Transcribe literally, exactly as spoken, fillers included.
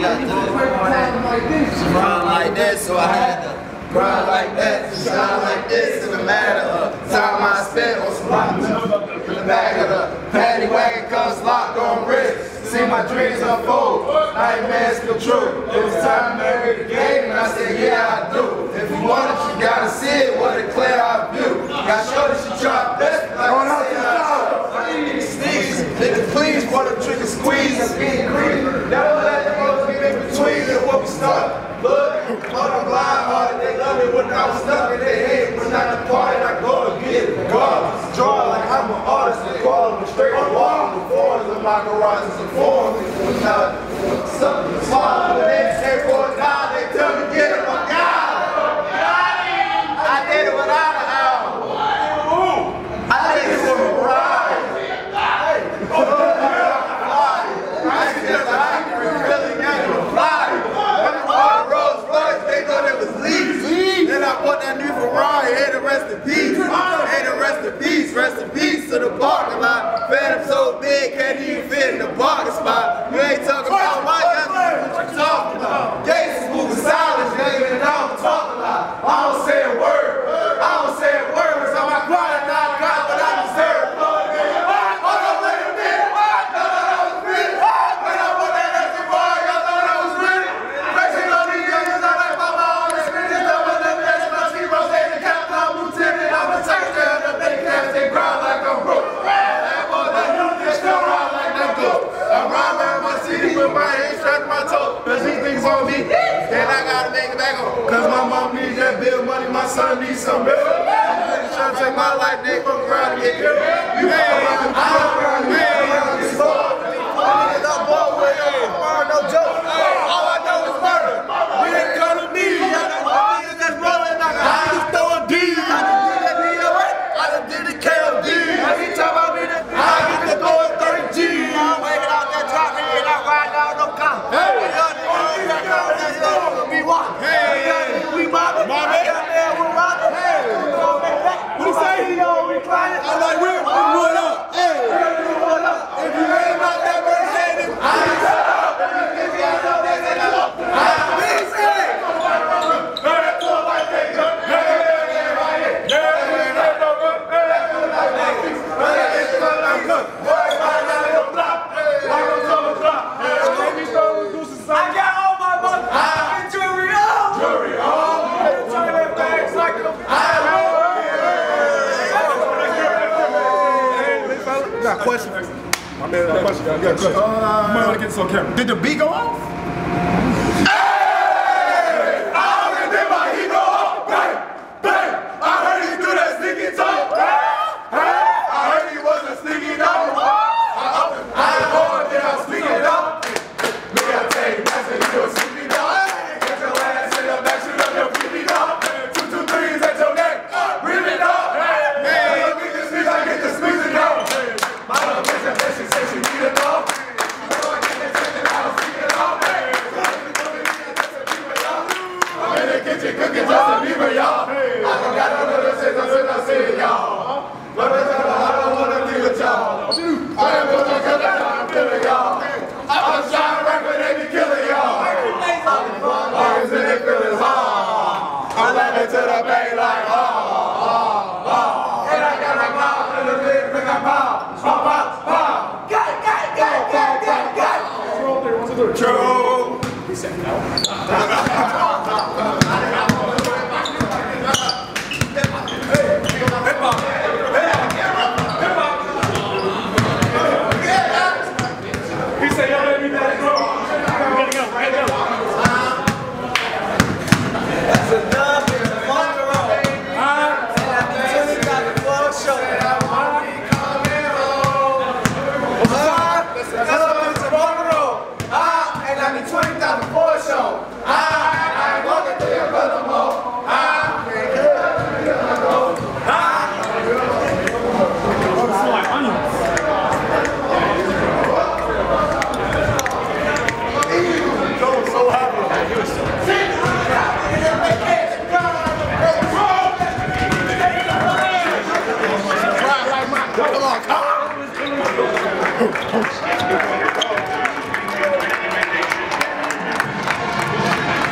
got to grind like that, so I had to grind like that, to shine like this. In the matter of time I spent on some rock in the back of the paddy wagon comes locked on wrist. See my dreams unfold, nightmares come true. It was time to marry the game, and I said, yeah, I do. If you want it, you gotta see it, what a clear eye view. Got showed that she tried best, like I said, I do. Sneaks, niggas please, for the trick and squeeze and being green. Never let the most be in between and what we start. Look, on the blind hearted, they love it when I was stuck in their head. When not the party, I go to get it. Regardless, draw like I'm an artist, and call them straight on wall. The foreigners in my garage is a foreign. Without something small, but they say for a dollar, they tell me get it, my God. I did it without an album. I did it with a ride. I just like really got to fly. Then I bought that new Ferrari, hey, to rest in peace. Hey, to rest in peace, rest in peace to the parking lot. Phantom so big, can't even fit in the parking spot. You ain't talking about my guys, what you talking about? Gates is moving silence, nigga, and I don't talk a lot. I don't say a word, I don't say a word, so my crying not got what I deserve. Then I gotta make it back home. Cause my mom needs that bill money, my son needs some bill. I'm really trying to take my life, nigga, from around to get good. You ain't around, you ain't around this store. Niggas up both ways, no joke. All I know is murder. We ain't come to me. Y'all niggas that's rolling, I just throwing D. I done did that D O A. I done did the K O D. Every time I need it, I get to throwing thirty G. I'm waking out that drop, and I ride down no car. I'm like, we're going up. Hey, if you ain't about that Mercedes, I ain't shut up. If you ain't know that, then I'm up. I'm busy. I got all my money. I get jewelry on. Jewelry on. Toilet bags like a I got a question. My man, got a question. You got a question. Uh, you might want to get this on camera. Did the beat go off? Hey! I already did my heat go off. Bang! Bang! I heard he do that sneaky talk. Hey! I heard he was a sneaky dog. I ain't born, then I'm sneaking up. Look at that, that's when you a sneaky dog. Get your ass in the back, shoot up your creepy dog. Two, two, threes at your neck. Breathe it up. Hey! Look at this squeeze, I get the squeezing out. My little bitch, that bitch, she say she need a dog. I know I get that shit and I don't see it all. I'm in the kitchen cooking Justin Bieber, y'all. I don't got no little shit, I'm sitting, I'm sitting, y'all. But I don't want to be with y'all. I am going to kill that, I'm killing y'all. I'm trying to rap, but they be killing y'all. Always in their feelings, ha. I'm laughing to the bay like, ha, ha, ha. And I got my mouth in the big, big, I pop. Pop, pop, pop. Got it, got it, got it, got it, got it, got it. True, there, what's it do? True. He said no. He said, y'all let me know. We gotta go, right now. That's a dub in the front row. And after two, got the floor show. That's a dub in the front row. And after twenty thousand